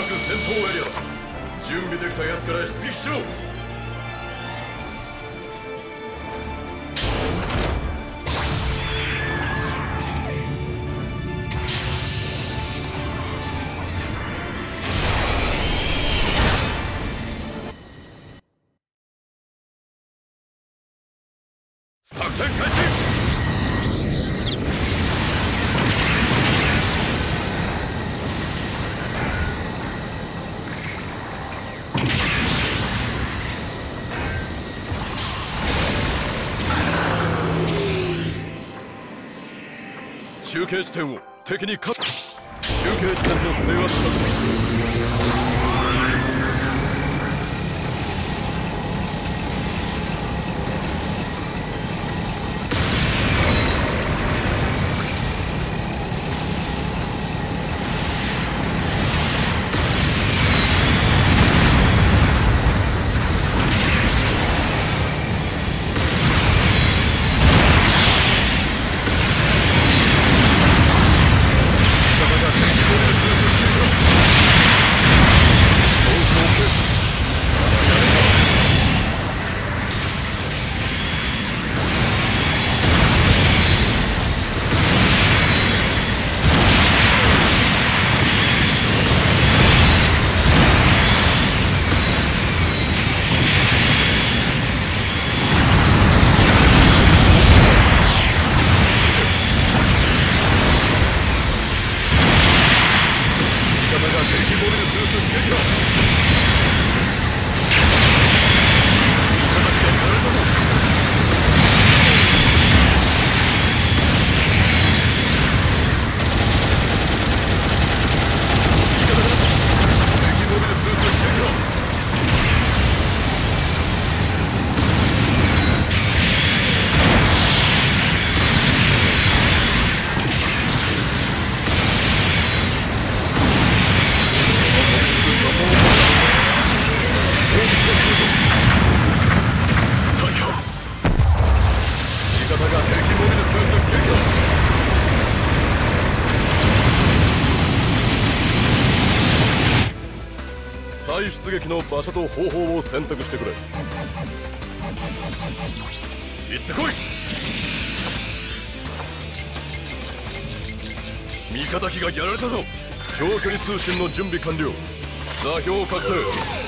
く戦闘エリアだ。準備できたやつから出撃しろ。作戦開始。中継地点を敵に中継地点の制圧だ。再出撃の場所と方法を選択してくれ。行ってこい。味方機がやられたぞ。長距離通信の準備完了。座標確定。後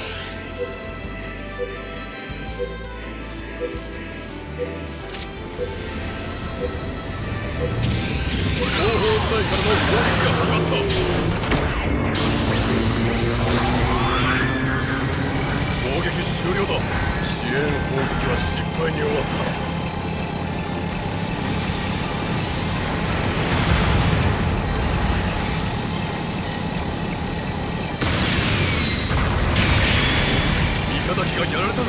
方部隊からの攻撃が始まった。攻撃終了だ。支援砲撃は失敗に終わった。味方機がやられたぞ。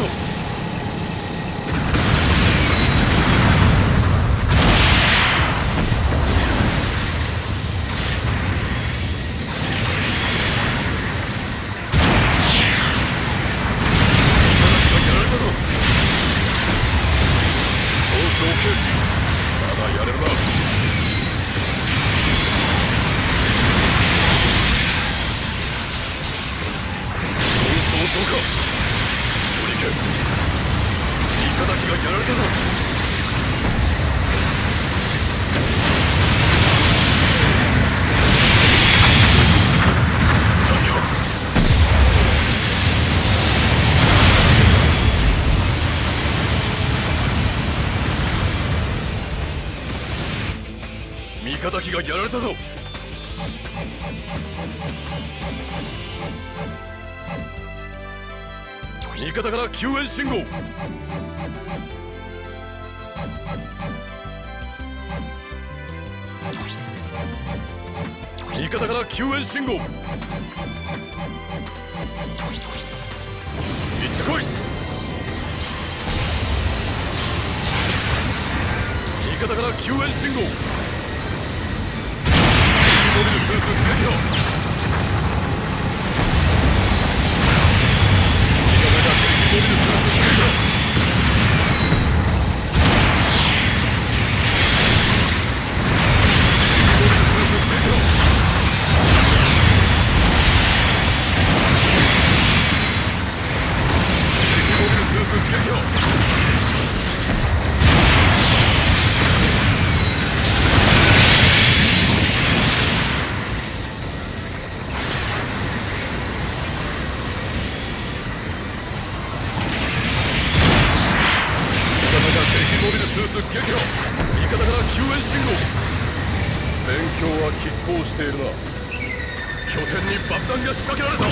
まだやれるな。どうか処理権。味方機がやられたぞ。味方機がやられたぞ。味方から救援信号。味方から救援信号。行ってこい。味方から救援信号。モビルスーツ撃破。味方が敵モビルスーツ撃破。モビルスーツ撃破。 拮抗しているな。拠点に爆弾が仕掛けられた。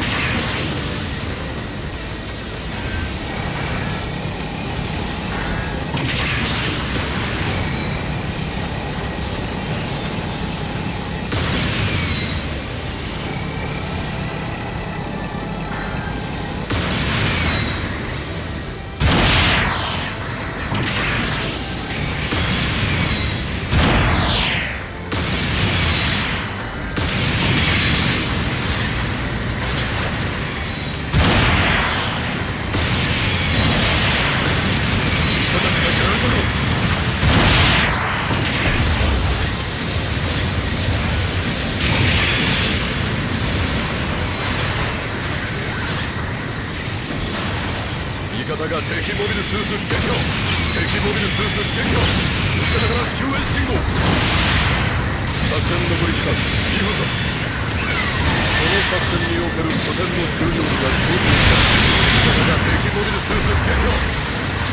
味方が敵モビルスーツ撃破。敵モビルスーツ撃破。味方から救援信号。作戦残り時間2分だ。この作戦における拠点の重要度が上昇した。味方が敵モビルスーツ撃破。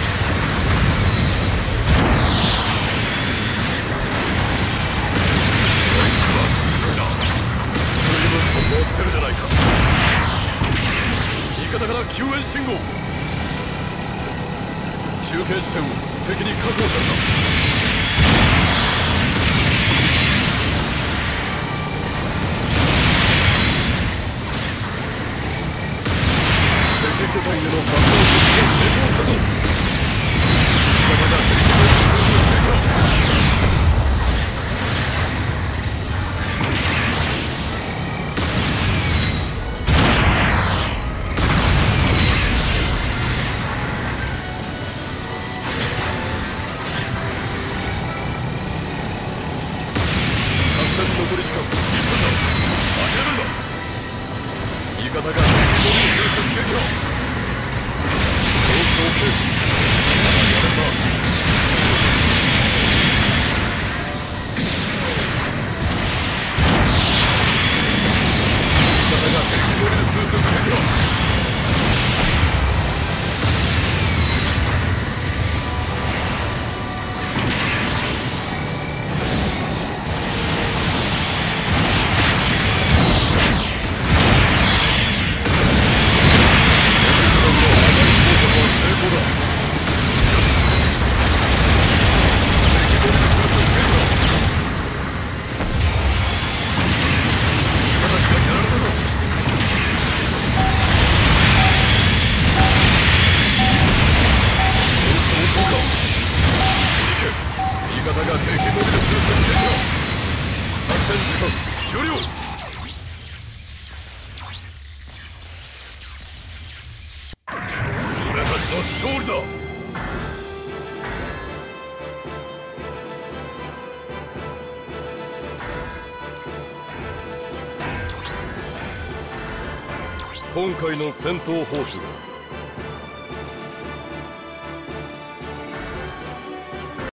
こいつはすごいな。随分と持ってるじゃないか。味方から救援信号。中継地点を敵に確保された。敵拠点への爆弾設置が成功したぞ。味方が敵拠点に空中撃破。残り時間1分だ。諦めるな。味方が敵モビルスーツ撃破。総称警備。やれば味方が敵モビルスーツ撃破。味方が敵モビルスーツ撃破。作戦時間終了。俺たちの勝利だ。今回の戦闘報酬だ。